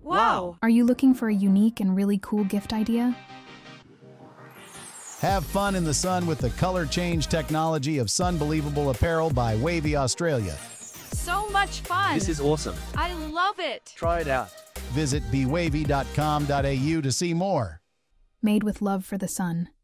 Wow! Are you looking for a unique and really cool gift idea? Have fun in the sun with the color change technology of SUNbelievable Apparel by WAVY Australia. So much fun! This is awesome. I love it! Try it out. Visit bewavy.com.au to see more. Made with love for the sun.